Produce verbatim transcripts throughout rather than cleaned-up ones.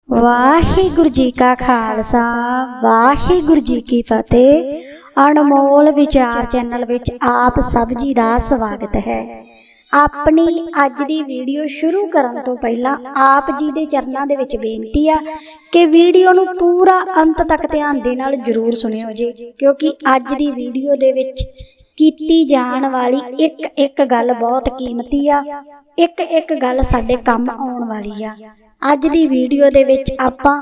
वाहिगुरु जी का खालसा वाहिगुरु जी की फतेह। अनमोल विचार चैनल विच आप सब जी का स्वागत है। अपनी अज दी वीडियो शुरू करन तो पहला आप जी दे चरनां दे विच बेनती आ कि वीडियो नूं पूरा अंत तक ध्यान दे नाल जरूर सुनियो जी, क्योंकि अज दी वीडियो दे विच कीती जाण वाली एक एक गल बहुत कीमती आ, एक एक गल साडे काम आउण वाली आ। अज दी वीडियो दे विच आपां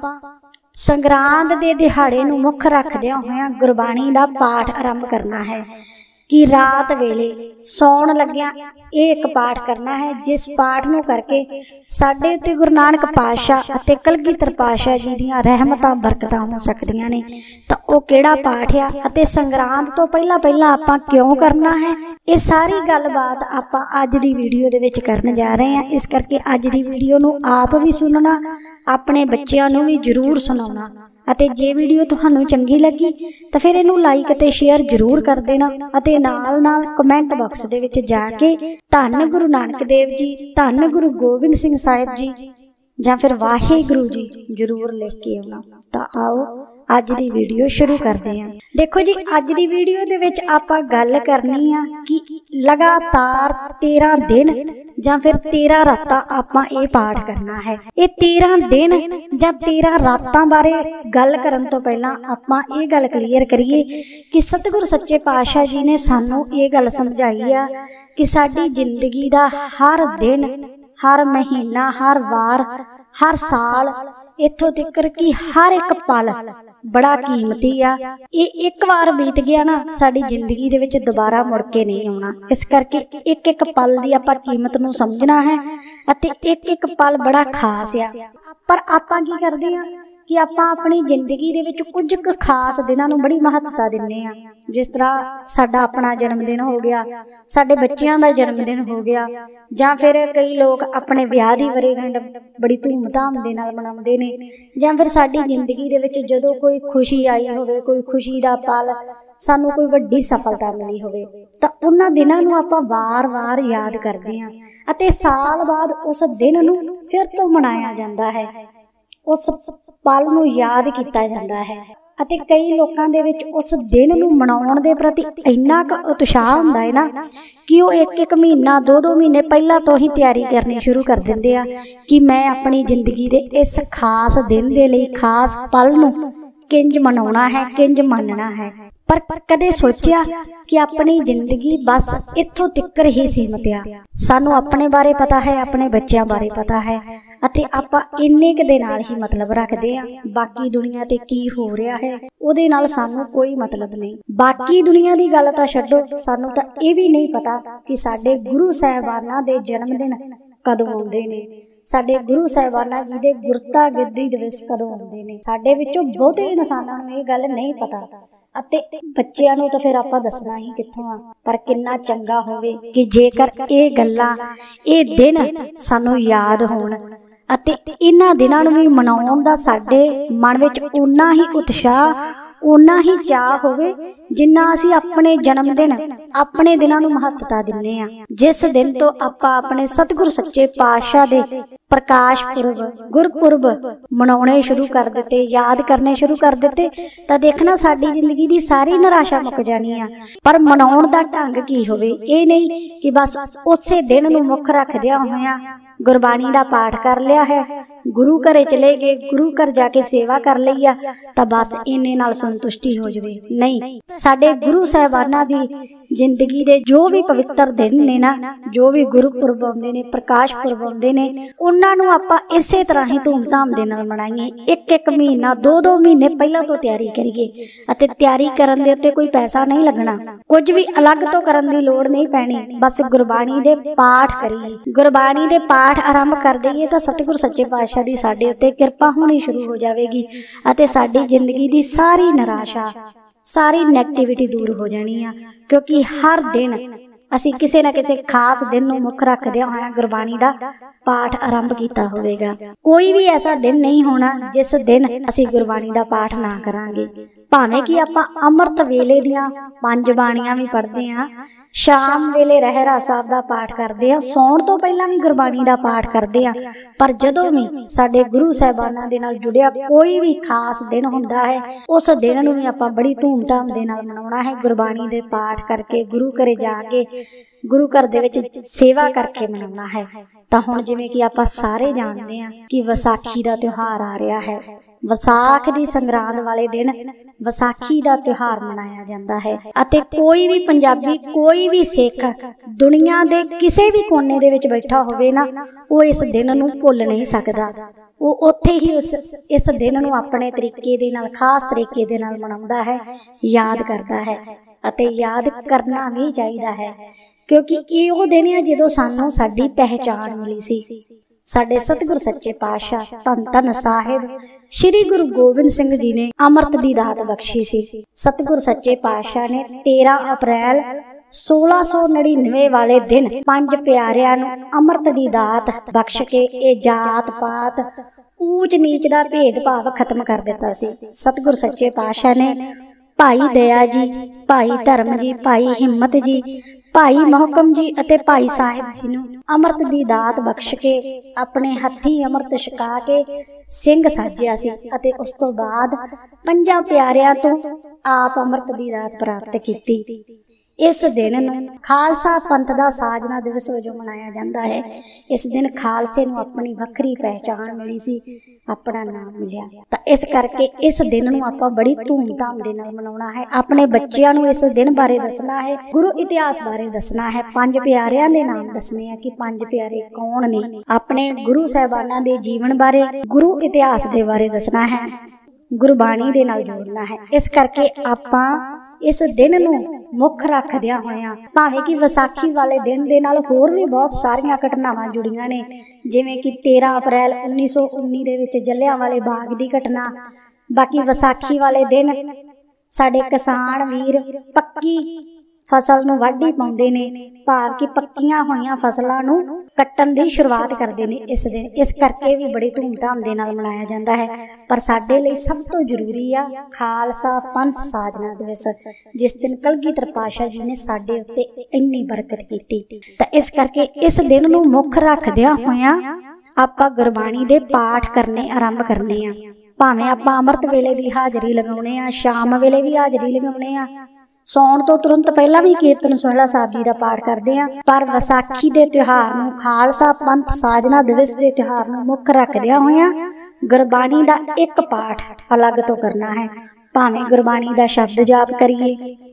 संगरांद दे दिहाड़े नूं मुख रखदिआं होइआं गुरबाणी दा पाठ आरंभ करना है कि रात वेले सौण लग्गिआं एक पाठ करना है, जिस पाठ नूं करके साडे ते गुरु नानक पातशाह अते कलगीधर पातशाह जी दीआं रहमतां बरकतां हो सकदिआं ने। तां ओह किहड़ा पाठ आ अते संगरांद तो पहला पहला आपां क्यों करना है, ये सारी गलबात आपां अज दी वीडियो दे विच करन जा रहे हैं। इस करके अज दी वीडियो नूं आप भी सुनना, अपने बच्चों नूं भी जरूर सुनाउणा। अते जे वीडियो तुहानूं चंगी लगी तो फिर इनू लाइक अते शेयर जरूर कर देना अते नाल नाल कमेंट बॉक्स दे विच जाके धन गुरु नानक देव जी, धन गुरु गोबिंद सिंह साहिब जी जां फिर वाहिगुरु जी जरूर लिख के आउणा। तां आओ अज दी वीडियो शुरू करते हैं। देखो जी, अज दी वीडियो दे विच आपां गल करनी आ कि लगातार तेरह दिन जां फिर तेरह रातां आपां ये पाठ करना है। ये तेरह दिन जां तेरह रातां बारे गल करन तो पहला आपां ये गल क्लीयर करिए कि सतगुरु सच्चे पातशाह जी ने सानू ये गल समझाई आ कि साडी जिंदगी दा हर दिन, हर महीना, हर वार, हर साल, इत्थों तिकर कि हर एक पल बड़ा कीमती आ। ये एक बार बीत गया ना साडी जिंदगी दे विच दोबारा मुड़ के नहीं आउणा। इस करके एक एक पल दी आपां कीमत नूं समझना है अते एक एक पल बड़ा खास आ। पर आपां की करदे आ कि आपां अपनी जिंदगी दे विच कुछ क खास दिनां नूं बड़ी महत्ता दिंदे आ। जिस तरह साडा अपना जन्मदिन हो गया, साडे बच्चियां दा जन्मदिन हो गया, जां फिर कई लोग अपने विआह दी वरेगंढ बड़ी धूम-धाम दे नाल मनाउंदे ने, जां फिर साडी जिंदगी दे विच जदों कोई खुशी आई होवे, कोई खुशी दा पल, सानू कोई वड्डी सफलता मिली होवे, तां उन्हां दिनां नूं आपां वार-वार याद करदे आ अते साल बाद उस दिन नूं फिर तो मनाया जांदा है, उस पल नूं याद कीता जांदा है। अते कई लोकां दे विच उस दिन नूं मनाउण दे प्रति इन्ना क उत्साह हुंदा है ना कि वो एक एक महीना, दो दो महीने पहला तो ही तैयारी करनी शुरू कर दिंदे आ कि मैं अपनी जिंदगी दे इस खास दिन दे लई, खास पल नूं किंज मनाउणा है, किंज मनना है। पर कदे सोचिया कि अपनी जिंदगी बस इत्थों तिक्कर ही सीमित आ। सानू अपने बारे पता है, अपने बच्चों बारे पता है अते आपां इन्ने क दे नाल ही मतलब रखदे आ। बाकी दुनिया ते की हो रहा है उहदे नाल सानू कोई मतलब नहीं। बाकी दुनिया दी गल तां छड्डो, सानू तां इह भी नहीं पता कि साडे गुरु साहिबानां दे जन्मदिन कदों आउंदे ने, साडे गुरु साहिबानां जी दे गुरता गिद्धी दिवस कदों आउंदे ने। साडे विचों बहुते इन्सानां नूं इह गल नहीं पता अते बच्चिआं नूं तां फिर आपां दसना ही कित्थों आ। पर किन्ना चंगा होवे कि जेकर इह गल्लां, इह दिन सानू याद होण अते इन्हां दिनां नूं भी मनाउण दा साडे मन विच उन्ना ही उत्साह, उन्ना ही चाह होवे जिन्ना असीं अपने जन्मदिन, अपने दिनां नूं महत्ता दिंदे आ। जिस दिन तो आपां अपने सतगुरु सच्चे पातशाह दे प्रकाश पुरब, गुरपुरब मनाउणे शुरू कर दिते, याद करने शुरू कर दिते, तां देखना साडी जिंदगी दी सारी निराशा मुक जानी आ। पर मनाउण दा ढंग की होवे, इह नहीं कि बस उसे दिन नूं मुख रखदिआं होइआं गुरबाणी दा पाठ कर लिया है, गुरु घरे चले गए, गुरु घर जाके सेवा कर लई आ तां बस इन्ने नाल संतुष्टि हो जावे। नहीं, साडे गुरु साहिबानां दी जिंदगी दे जो भी पवित्र दिन ने ना, जो भी गुरपुरब आउंदे ने, प्रकाश पुरब आउंदे ने, उन्हां नूं आपां इसे तरह ही धूम-धाम दे नाल मनाईए। एक एक महीना, दो दो महीने पहलां तो तैयारी करिए अते तैयारी करन दे उत्ते कोई पैसा नहीं लगना, कुछ भी अलग तो करन दी लोड़ नहीं पैनी। बस गुरबाणी दे पाठ करिए, गुरबाणी दे पाठ आरंभ कर दईए तो सतगुरु सच्चे पातशाह दी साडे उत्ते किरपा होनी शुरू हो जाएगी अते साडी जिंदगी दी सारी निराशा, सारी नैगेटिविटी दूर हो जानी आ। क्योंकि हर दिन असीं किसे ना किसे खास दिन नूं मुख रखदिआं होइआं गुरबाणी दा पाठ आरंभ कीता होवेगा। कोई भी ऐसा दिन नहीं होना जिस दिन असीं गुरबाणी दा पाठ ना करांगे। भावें कि आपां अमृत वेले दियां पंज बाणियां भी पढ़दे हां, शाम वेले रहरास साहब दा पाठ करदे हां, सौण तो पहलां भी गुरबाणी दा पाठ करदे हां। पर जदों भी साडे गुरु साहिबानां दे नाल जुड़िया कोई भी खास दिन हुंदा है, उस दिन नूं भी आपां बड़ी धूम धाम दे नाल मनाउणा है। गुरबाणी दे पाठ करके, गुरु घरे जाके, गुरु घर दे विच सेवा करके मनाउणा है। तां हुण जिवें कि आपां सारे जाणदे हां कि विसाखी दा त्योहार आ रिहा है। विसाख दी संगरांद वाले दिन विसाखी दा त्योहार मनाया जाता है अते कोई भी पंजाबी, कोई भी सिख दुनिया दे किसी भी कोने दे विच बैठा होवे ना, वो इस दिन नूं भुल नहीं सकदा। वो उत्थे ही उस इस दिन नूं अपने तरीके दे नाल, खास तरीके दे नाल मनाउंदा है, याद करदा है अते याद करना भी चाहीदा है, क्योंकि ये वो दिन है जदों सानूं साडी पहचान मिली सी। साडे सतगुर सच्चे पातशाह धन धन साहिब श्री गुरु गोबिंद सिंह जी ने अमृत दी दात बख्शी सी। सतगुर सच्चे पातशाह ने तेरह अप्रैल सोलह सौ नड़िनवे वाले दिन पंज प्यारियां नूं अमृत दी दात बख्श के ए जात पात ऊंच नीच दा भेदभाव खत्म कर दिता सी। सतगुर सच्चे पातशाह ने भाई दया जी, भाई धर्म जी, भाई हिम्मत जी, भाई मोहकम जी अते भाई साहिब जी नूं अमृत दी दात बख्श के अपने हत्थी अमृत छका के सिंह साजिया सी अते उस तो बाद पंजां प्यारियां तो आप अमृत दी दात प्राप्त कीती। इस दिन नूं खालसा पंथ दा साजना दिवस वजों मनाया जाता है। इस दिन खालसे नूं अपनी वखरी पहचान मिली सी, अपना नाम मिलिया। तां इस करके इस दिन नूं आपां बड़ी धूम-धाम दे नाल मनाउणा है। अपने बच्चिआं नूं इस दिन बारे दसना है, गुरु इतिहास बारे दसना है, पंज प्यारिआं दे नाम दसने हैं कि पंज प्यारे कौन ने, अपने गुरु साहिबानां दे जीवन बारे, गुरु इतिहास दे बारे दसना है, गुरबाणी दे नाल जोड़ना है। इस करके आपां इस दिन नूं मुख रखदियां होइयां भावें कि विसाखी वाले दिन दे नाल होर भी बहुत सारियां घटनावां जुड़ियां ने, जिवें कि तेरह अप्रैल उन्नीस सौ उन्नी दे विच जलियांवाले बाग दी घटना। बाकी विसाखी वाले दिन साडे किसान वीर पक्की फसल नूं वाढी पाउंदे ने, भाव कि पक्कियां होइयां फसलां नूं कट्टण दी शुरुआत करदे ने इस दिन। इस करके भी बड़ी धूम-धाम दे नाल मनाया जाता है। पर साडे लई सब तो जरूरी आ खालसा पंथ साजना दिवस, जिस दिन कलगीधर पातशाह जी ने साडे उत्ते इन्नी बरकत कीती। तां इस करके इस दिन नूं मुख रखदिआं होइआं आपां गुरबाणी दे पाठ करने आरंभ करने आ। भावें आपां अमृत वेले दी हाज़री लगाउने आ, शाम वेले भी हाज़री लगाउने आ, सौण तो तुरंत पहला भी कीर्तन सोहला साहब जी का पाठ करते हैं। पर विसाखी के त्योहार नूं, खालसा पंथ साजना दिवस के त्योहार नूं मुख रखदिआं होइआं गुरबाणी का एक पाठ अलग तो करना है। भावें गुरबाणी का शब्द जाप करिए,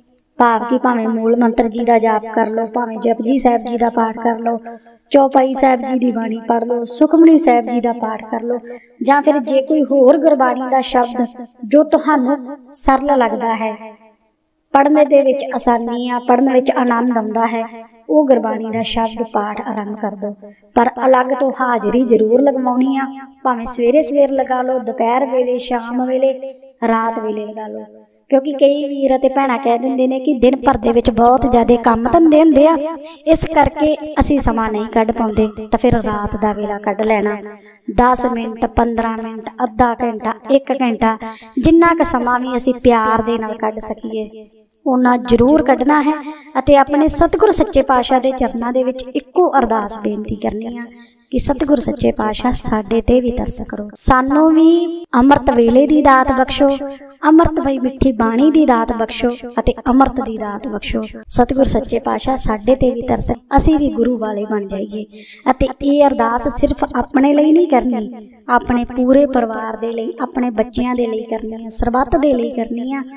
भाव कि भावें मूल मंत्र जी का जाप कर लो, भावें जपजी साहब जी का पाठ कर लो, चौपाई साहब जी की बाणी पढ़ लो, सुखमनी साहब जी का पाठ कर लो, जां फिर जे कोई होर गुरबाणी का शब्द जो तुहानूं सरल लगता है, पढ़ने दे विच आसानी आ, पढ़ने विच आनंद आउंदा है, वो गुरबाणी का शब्द पाठ आरंभ कर दो। पर अलग तो हाज़री जरूर लगवाउणी आ, भावें सवेरे सवेर लगा लो, दोपहर वेले, शाम वेले, रात वेले लगा लो, क्योंकि कई वीर ते भैणां कह दिंदे ने कि दिन भर दे विच बहुत ज़्यादा काम धंदे हुंदे आ, इस करके असीं समां नहीं कढ पाउंदे, तां फिर रात दा वेला कढ लैणा। दस मिनट, पंद्रह मिनट, अद्धा घंटा, एक घंटा, जिन्ना क समां भी असीं प्यार दे नाल कढ सकीए उन्ना जरूर कढना है। अते अपने सतगुर सच्चे पातशाह दे चरनां दे विच इक्को अरदास बेनती करनी आ कि सतगुर सच्चे पातशाह साडे ते भी तरस करो, सानू भी अमृत वेले दी दात बख्शो, अमृत भई मिठी बाणी दी दात बख्शो अते अमृत दी दात बख्शो। सतगुर सच्चे पातशाह साडे ते भी तरस, असीं भी गुरु वाले बन जाइए। अते ये अरदास सिर्फ अपने लिए नहीं करनी, अपने पूरे परिवार दे लई, अपने बच्चिआं दे लई करनी है, सरबत दे लई करनी है,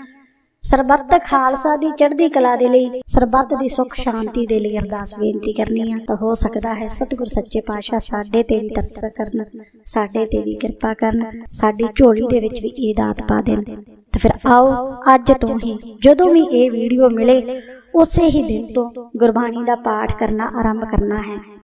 सरबत खालसा दी चढ़दी कला दे लई, सरबत दी सुख शांति दे लई अरदास बेनती करनी है। तो हो सकता है सतगुर सच्चे पातशाह साडे ते भी तरस करन, साडे ते भी कृपा करन, साडी झोली दे विच भी ये दात पा देन। तो फिर आओ अज तो ही जदों भी ये वीडियो मिले उसे ही दिन तो गुरबाणी दा पाठ करना आरंभ करना है।